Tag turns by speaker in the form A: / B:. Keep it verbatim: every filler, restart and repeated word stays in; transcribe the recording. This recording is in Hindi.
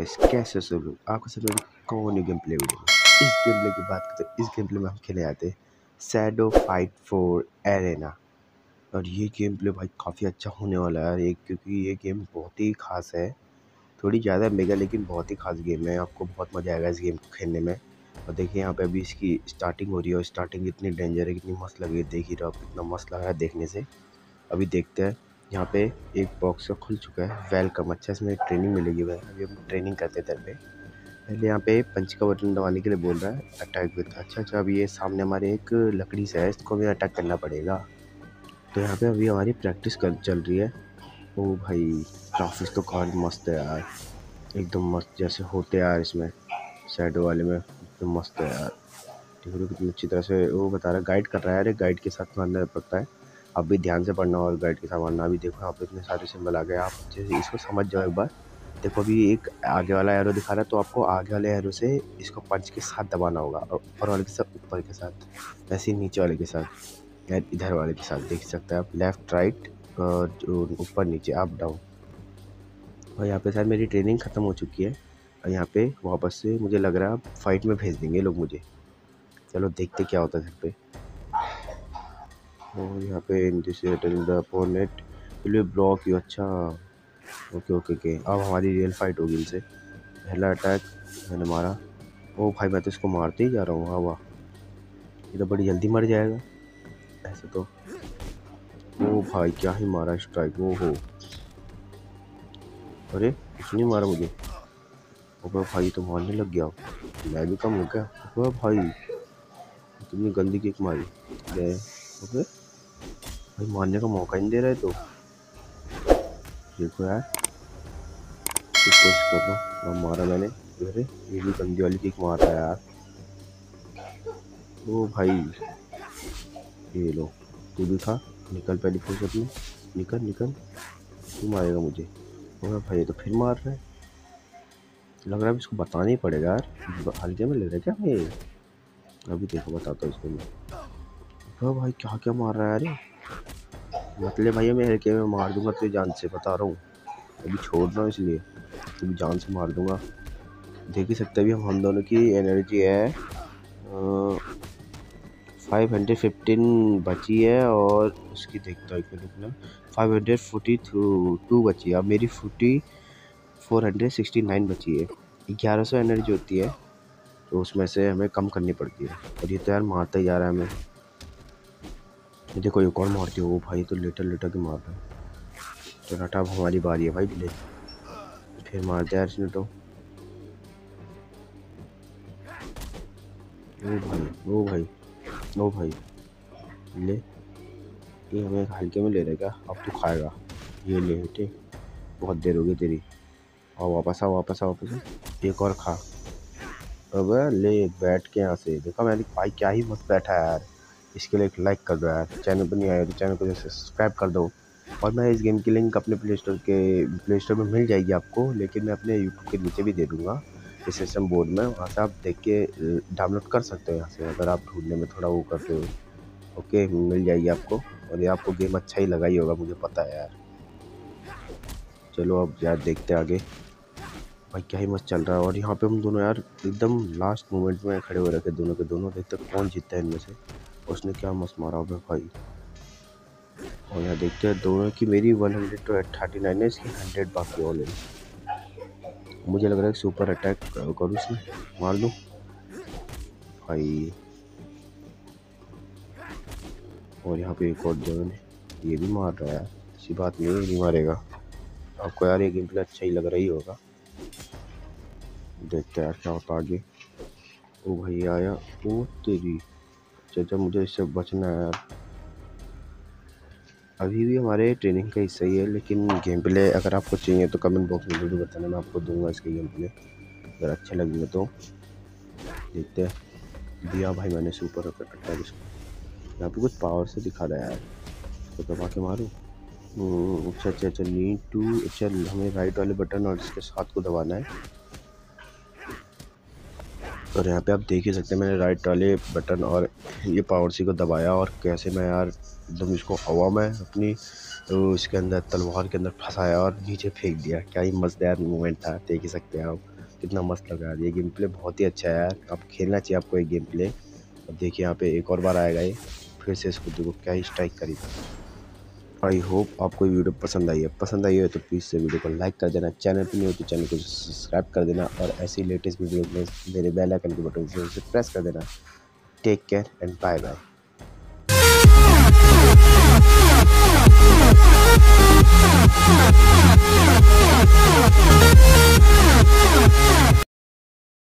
A: गाइस, कैसे हो सब लोग। आपको सब लोग कौन न्यू गेम प्ले वीडियो में इस गेम प्ले की बात करते हैं। इस गेम प्ले में हम खेले आते हैं शैडो फाइट फोर एरेना। और ये गेम प्ले भाई काफ़ी अच्छा होने वाला है एक, क्योंकि ये गेम बहुत ही खास है। थोड़ी ज़्यादा मेगा लेकिन बहुत ही खास गेम है। आपको बहुत मज़ा आएगा इस गेम को खेलने में। और देखिए यहाँ पे अभी इसकी स्टार्टिंग हो रही है और स्टार्टिंग इतनी डेंजर है, कितनी मस्त लग रही है। देख ही रहो आप, कितना मस्त लग रहा है देखने से। अभी देखते हैं। यहाँ पे एक बॉक्स खुल चुका है, वेलकम। अच्छा, इसमें ट्रेनिंग मिलेगी। वह अभी हम ट्रेनिंग करते थे पे पहले। यहाँ पे पंच का बटन दबाने के लिए बोल रहा है, अटैक विद। अच्छा अच्छा, अभी ये सामने हमारे एक लकड़ी से है, इसको भी अटैक करना पड़ेगा। तो यहाँ पे अभी हमारी प्रैक्टिस कर चल रही है। ओ भाई, ग्राफिक्स तो काफ़ी मस्त है यार, एकदम मस्त जैसे होते हैं यार इसमें शैडो वाले में। एकदम मस्त है यार। ठीक है, कितनी अच्छी तरह से वो बता रहा है, गाइड कर रहा है। अरे गाइड के साथ मारना पड़ता है, आप भी ध्यान से पढ़ना और गाइड के साथ मारना। अभी देखो यहाँ पे इतने सारे सिंबल आ गए, आप जैसे इसको समझ जाओ एक बार। देखो अभी एक आगे वाला एरो दिखा रहा है, तो आपको आगे वाले एरो से इसको पंच के साथ दबाना होगा, और ऊपर वाले के साथ ऊपर के साथ, वैसे ही नीचे वाले के साथ, या इधर वाले के साथ। देख सकते हैं आप, लेफ्ट राइट और ऊपर नीचे, अप डाउन। और यहाँ पे शायद मेरी ट्रेनिंग ख़त्म हो चुकी है, और यहाँ पे वापस से मुझे लग रहा है अब फाइट में भेज देंगे लोग मुझे। चलो देखते क्या होता है घर पे। और यहाँ पे the opponent will block you. अच्छा ओके ओके ओके, अब हमारी रियल फाइट होगी इनसे। पहला अटैक मैंने मारा। ओ भाई, मैं तो इसको मारते ही जा रहा हूँ। हाँ वाह, ये तो बड़ी जल्दी मर जाएगा ऐसे तो। ओ भाई, क्या ही मारा स्ट्राइक। ओ हो, अरे कुछ नहीं मारा मुझे। ओ भाई, तो मारने लग गया, मैं भी कम हो गया। ओ भाई, कितनी गंदी किक मारी। ओके भाई, मारने का मौका ही नहीं दे रहे। तो देखो यार, कुछ कोशिश कर लो। हाँ, मारा मैंने। अरे ये भी गंदी वाली किक मार रहा है यार। ओ भाई, ये लो, तू भी खा। निकल पहली फुर्सत में, निकल निकल, तू मारेगा मुझे। ओ भाई, ये तो फिर मार रहा है। लग रहा है इसको बताना ही पड़ेगा यार, हल्के में ले रहा है क्या मैं। अभी देखो, बताता हूँ इसको मैं। ओ भाई, क्या क्या मार रहा है। अरे मतलब भैया, मैं हल्के में मार दूंगा तुझे जान से, बता रहा हूँ। अभी छोड़ रहा हूँ इसलिए, तुझे जान से मार दूंगा। देख ही सकते अभी हम हम दोनों की एनर्जी है फाइव हंड्रेड फिफ्टीन बची है, और उसकी देखता हूँ कितना, फाइव हंड्रेड फोर्टी टू बची है। अब मेरी forty four hundred sixty nine बची है। ग्यारह सौ एनर्जी होती है, तो उसमें से हमें कम करनी पड़ती है। और ये तो यार मारता ही जा रहा है हमें। ये देखो एक और मारती है। वो भाई तो लेटर लेटर के मार रहा है। तो रटा, अब हमारी बारी है भाई। ले फिर मार दिया यार इसने तो। ओ भाई ओ भाई ओ भाई, ले, ये हमें हल्के में ले रहेगा। अब तू खाएगा, ये ले बेटे, बहुत देर हो गई तेरी। और वापस आ वापस आ वापस आ, एक और खा। अब ले, बैठ के यहाँ से। देखो मैंने भाई क्या ही मस्त बैठा है यार। इसके लिए एक लाइक कर दो यार, चैनल पर नहीं आया तो चैनल को सब्सक्राइब कर दो। और मैं इस गेम की लिंक अपने प्ले स्टोर के प्ले स्टोर में मिल जाएगी आपको, लेकिन मैं अपने यूट्यूब के नीचे भी दे दूँगा डिस्क्रिप्शन बोर्ड में। वहाँ से आप देख के डाउनलोड कर सकते हो यहाँ से, अगर आप ढूंढने में थोड़ा वो करते हो। ओके, मिल जाएगी आपको। और ये आपको गेम अच्छा ही लगा ही होगा, मुझे पता है यार। चलो अब यार देखते आगे। भाई क्या ही मस्त चल रहा है। और यहाँ पे हम दोनों यार एकदम लास्ट मोमेंट में खड़े हो रखे थे दोनों के दोनों। देखते कौन जीतता है इनमें से। उसने क्या मस्त मारा होगा भाई। और यहाँ देखते हैं दोनों की, मेरी वन हंड्रेड तो थर्टी नाइन है, इसकी हंड्रेड बाकी ऑलरेडी। मुझे लग रहा है सुपर अटैक करूँ इसमें, मार दूँ भाई। और यहाँ पे एक और जो है, ये भी मार रहा है यार। ऐसी बात नहीं है, नहीं मारेगा। आपको यार ये गेम प्ले अच्छा ही लग रही होगा। देखते हैं यार क्या होता आगे। ओ भाई आया, ओ तेरी। अच्छा, मुझे इससे बचना है यार। अभी भी हमारे ट्रेनिंग का हिस्सा ही है, लेकिन गेम प्ले अगर आपको चाहिए तो कमेंट बॉक्स में जरूर बताना, मैं आपको दूंगा इसके गेम प्ले अगर अच्छे लगेंगे तो। देखते हैं। दिया भाई मैंने सुपर अटैक इसको। यहाँ पे कुछ पावर से दिखा रहा है यार, तो दबा के मारूँ। अच्छा अच्छा अच्छा, नीड टू, अच्छा हमें राइट वाले बटन और इसके साथ को दबाना है। और यहाँ पे आप देख ही सकते हैं, मैंने राइट वाले बटन और ये पावर सी को दबाया, और कैसे मैं यार एकदम इसको हवा में अपनी तो इसके अंदर तलवार के अंदर फंसाया और नीचे फेंक दिया। क्या ही मज़ेदार मोमेंट था, देख ही सकते हैं आप। कितना मस्त लग रहा है। ये गेम प्ले बहुत ही अच्छा है यार, आप खेलना चाहिए आपको ये गेम प्ले। अब देखिए यहाँ पे एक और बार आएगा ये, फिर से इसको देखो क्या ही स्ट्राइक करी। आई होप आपको ये वीडियो पसंद आई है। पसंद आई है तो प्लीज़ से वीडियो को लाइक कर देना, चैनल पर नहीं हो तो चैनल को सब्सक्राइब कर देना, और ऐसी लेटेस्ट वीडियो में मेरे बेल आइकन के बटन से उसे प्रेस कर देना। Take care and bye bye.